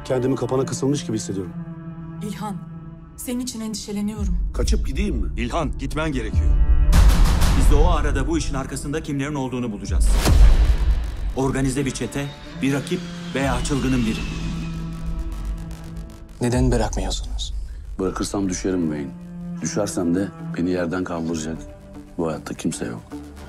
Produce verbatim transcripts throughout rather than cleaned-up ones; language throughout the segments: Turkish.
Kendimi kapana kısılmış gibi hissediyorum. İlhan, senin için endişeleniyorum. Kaçıp gideyim mi? İlhan, gitmen gerekiyor. Biz de o arada bu işin arkasında kimlerin olduğunu bulacağız. Organize bir çete, bir rakip veya çılgının biri. Neden bırakmıyorsunuz? Bırakırsam düşerim Wayne. Düşersem de beni yerden kaldıracak bu hayatta kimse yok.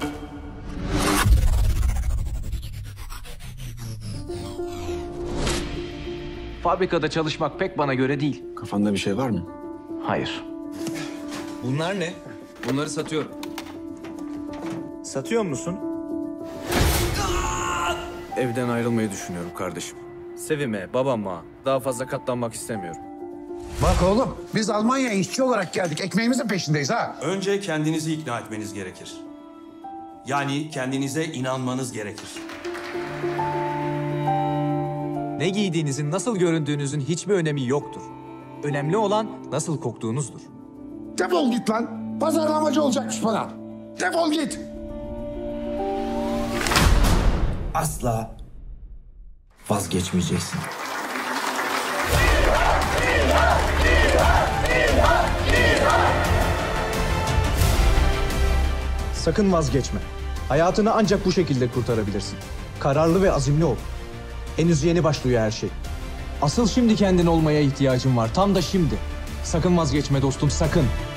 Fabrikada çalışmak pek bana göre değil. Kafanda bir şey var mı? Hayır. Bunlar ne? Bunları satıyorum. Satıyor musun? Evden ayrılmayı düşünüyorum kardeşim. Sevime, babama daha fazla katlanmak istemiyorum. Bak oğlum, biz Almanya'ya işçi olarak geldik. Ekmeğimizin peşindeyiz ha. Önce kendinizi ikna etmeniz gerekir. Yani kendinize inanmanız gerekir. Ne giydiğinizin, nasıl göründüğünüzün hiçbir önemi yoktur. Önemli olan nasıl koktuğunuzdur. Defol git lan. Pazarlamacı olacakmış bana. Defol git. Asla vazgeçmeyeceksin. Sakın vazgeçme. Hayatını ancak bu şekilde kurtarabilirsin. Kararlı ve azimli ol. Henüz yeni başlıyor her şey. Asıl şimdi kendin olmaya ihtiyacın var. Tam da şimdi. Sakın vazgeçme dostum, sakın.